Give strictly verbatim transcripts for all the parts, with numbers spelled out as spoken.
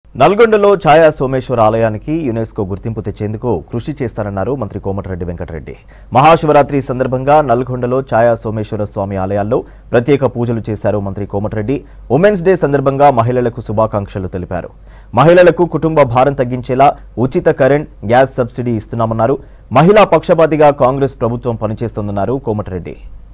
నల్గొండలో ఛాయా సోమేశ్వర ఆలయానికి యునెస్కో గుర్తింపు తెచ్చేందుకు కృషి చేస్తారన్నారు మంత్రి కోమటిరెడ్డి వెంకటరెడ్డి. మహాశివరాత్రి సందర్భంగా నల్గొండలో ఛాయా సోమేశ్వర స్వామి ఆలయాల్లో ప్రత్యేక పూజలు చేశారు మంత్రి కోమటిరెడ్డి. ఉమెన్స్ డే సందర్భంగా మహిళలకు శుభాకాంక్షలు తెలిపారు. మహిళలకు కుటుంబ భారం తగ్గించేలా ఉచిత కరెంట్, గ్యాస్ సబ్సిడీ ఇస్తున్నామన్నారు. మహిళా పక్షపాతిగా కాంగ్రెస్ ప్రభుత్వం పనిచేస్తోందన్నారు కోమటిరెడ్డి.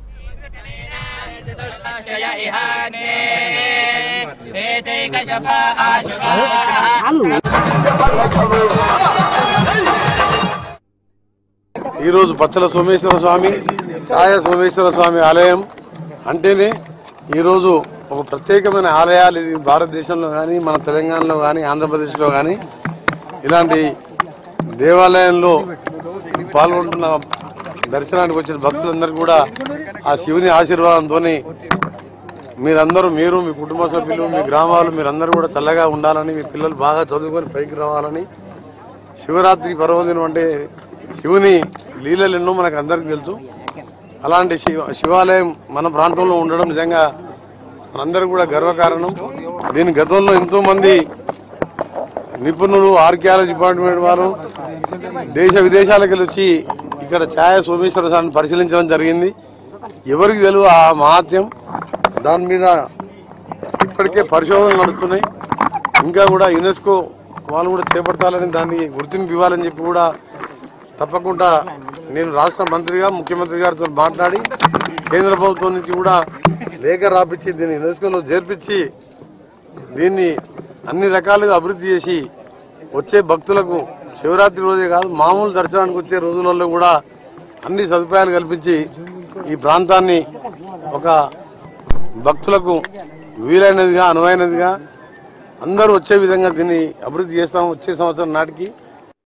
ఈరోజు పచ్చల సోమేశ్వర స్వామి, ఛాయా సోమేశ్వర స్వామి ఆలయం అంటేనే ఈరోజు ఒక ప్రత్యేకమైన ఆలయాలు. ఇది భారతదేశంలో కానీ, మన తెలంగాణలో కానీ, ఆంధ్రప్రదేశ్లో కానీ ఇలాంటి దేవాలయంలో పాల్గొంటున్న దర్శనానికి వచ్చిన భక్తులందరూ కూడా ఆ శివుని ఆశీర్వాదంతో మీరందరూ, మీరు మీ కుటుంబ సభ్యులు, మీ గ్రామాలు మీరందరూ కూడా చల్లగా ఉండాలని, మీ పిల్లలు బాగా చదువుకొని పైకి రావాలని. శివరాత్రి పర్వదినం అంటే శివుని లీలలు ఎన్నో మనకు అందరికీ తెలుసు. అలాంటి శివ శివాలయం మన ప్రాంతంలో ఉండడం నిజంగా మనందరూ కూడా గర్వకారణం. దీని గతంలో ఎంతోమంది నిపుణులు, ఆర్కియాలజీ డిపార్ట్మెంట్ వారు దేశ విదేశాలకు వెళ్ళి వచ్చి ఇక్కడ ఛాయా సోమేశ్వర స్వామిని పరిశీలించడం జరిగింది. ఎవరికి తెలుసు ఆ మహాత్యం. దాని మీద ఇప్పటికే పరిశోధనలు నడుస్తున్నాయి. ఇంకా కూడా యునెస్కో వాళ్ళు కూడా చేపట్టాలని, దాన్ని గుర్తింపు ఇవ్వాలని చెప్పి కూడా తప్పకుండా నేను రాష్ట్ర మంత్రిగా ముఖ్యమంత్రి గారితో మాట్లాడి కేంద్ర ప్రభుత్వం నుంచి కూడా లేఖ రాపించి దీన్ని యునెస్కోలో చేర్పించి దీన్ని అన్ని రకాలుగా అభివృద్ధి చేసి వచ్చే భక్తులకు శివరాత్రి రోజే కాదు, మామూలు దర్శనానికి వచ్చే రోజులలో కూడా అన్ని సదుపాయాలు కల్పించి ఈ ప్రాంతాన్ని ఒక భక్తులకు వీలైనదిగా, అనువైనదిగా అందరూ వచ్చే విధంగా దీన్ని అభివృద్ధి చేస్తాం. వచ్చే సంవత్సరం నాటికి